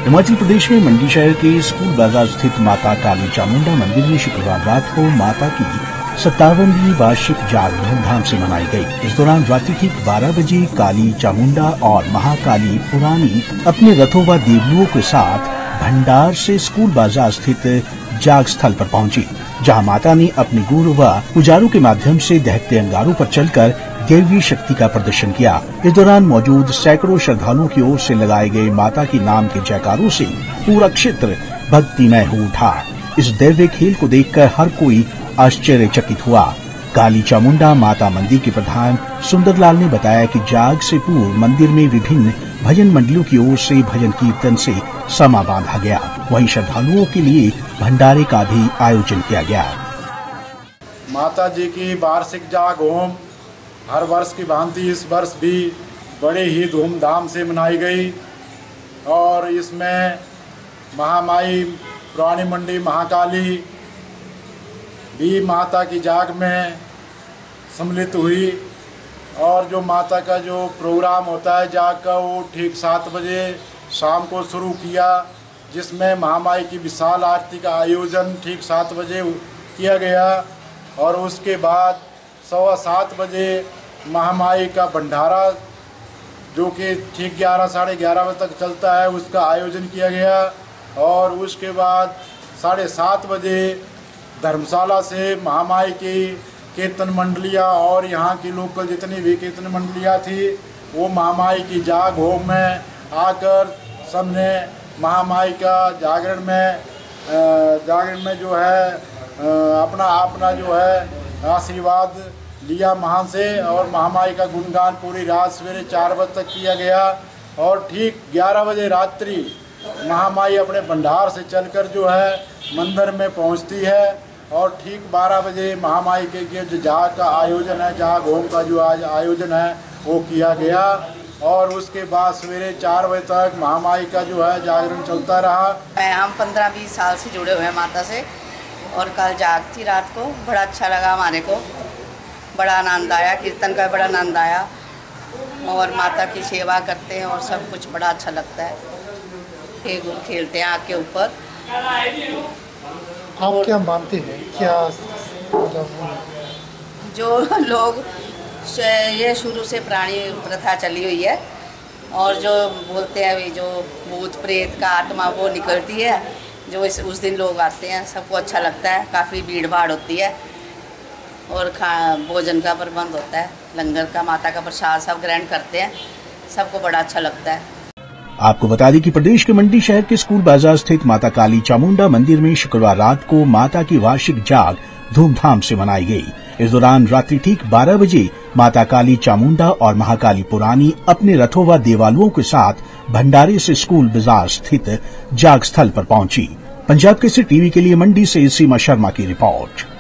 हिमाचल प्रदेश में मंडी शहर के स्कूल बाजार स्थित माता काली चामुंडा मंदिर में शुक्रवार रात को माता की 57वीं वार्षिक जाग धूमधाम से मनाई गई। इस दौरान रात्रि ठीक 12 बजे काली चामुंडा और महाकाली पुरानी अपने रथों व देवलुओं के साथ भंडार से स्कूल बाजार स्थित जाग स्थल पर पहुंची, जहां माता ने अपने गुरु व पुजारों के माध्यम से दहकते अंगारों पर चलकर दैवीय शक्ति का प्रदर्शन किया। इस दौरान मौजूद सैकड़ों श्रद्धालुओं की ओर से लगाए गए माता के नाम के जयकारों से पूरा क्षेत्र भक्तिमय हो उठा। इस दैवीय खेल को देखकर हर कोई आश्चर्यचकित हुआ। काली चामुंडा माता मंदिर के प्रधान सुंदरलाल ने बताया कि जाग से पूर्व मंदिर में विभिन्न भजन मंडलियों की ओर से भजन कीर्तन से समा बांधा गया। वहीं श्रद्धालुओं के लिए भंडारे का भी आयोजन किया गया। माता जी की वार्षिक जाग होम हर वर्ष की भांति इस वर्ष भी बड़े ही धूमधाम से मनाई गई और इसमें महामाई पुरानी मंडी महाकाली भी माता की जाग में सम्मिलित हुई। और जो माता का जो प्रोग्राम होता है जाग का, वो ठीक 7 बजे शाम को शुरू किया, जिसमें महामाई की विशाल आरती का आयोजन ठीक 7 बजे किया गया और उसके बाद 7:15 बजे महामाई का भंडारा, जो कि ठीक 11 साढ़े 11 बजे तक चलता है, उसका आयोजन किया गया। और उसके बाद 7:30 बजे धर्मशाला से महामाई की कीर्तन मंडलियाँ और यहाँ की लोकल जितनी भी कीर्तन मंडलियाँ थी, वो महामाई की जाग होम में आकर सबने महामाई का जागरण में जो है अपना जो है आशीर्वाद लिया महान से। और महामाई का गुणगान पूरी रात सवेरे 4 बजे तक किया गया और ठीक 11 बजे रात्रि महामाई अपने भंडार से चलकर जो है मंदिर में पहुंचती है और ठीक 12 बजे महामाई के जो जाग का आयोजन है, जाग होम का जो आज आयोजन है वो किया गया। और उसके बाद सवेरे 4 बजे तक महामाई का जो है जागरण चलता रहा। हम 15-20 साल से जुड़े हुए हैं माता से और कल जाग थी रात को, बड़ा अच्छा लगा हमारे को, बड़ा आनंद आया, कीर्तन का बड़ा आनंद आया और माता की सेवा करते हैं और सब कुछ बड़ा अच्छा लगता है। खेलते हैं आग के ऊपर। आप क्या मानते हैं, क्या जो लोग ये शुरू से पुरानी प्रथा चली हुई है और जो बोलते हैं जो भूत प्रेत का आत्मा वो निकलती है, जो उस दिन लोग आते हैं, सबको अच्छा लगता है। काफ़ी भीड़ भाड़ होती है और भोजन का प्रबंध होता है, लंगर का, माता का प्रसाद सब ग्रहण करते हैं, सबको बड़ा अच्छा लगता है। आपको बता दें कि प्रदेश के मंडी शहर के स्कूल बाजार स्थित माता काली चामुंडा मंदिर में शुक्रवार रात को माता की वार्षिक जाग धूमधाम से मनाई गई। इस दौरान रात्रि ठीक 12 बजे माता काली चामुंडा और महाकाली पुरानी अपने रथों व देवालुओं के साथ भंडारे से स्कूल बाजार स्थित जाग स्थल पर पहुंची। पंजाब केसरी टीवी के लिए मंडी से सीमा शर्मा की रिपोर्ट।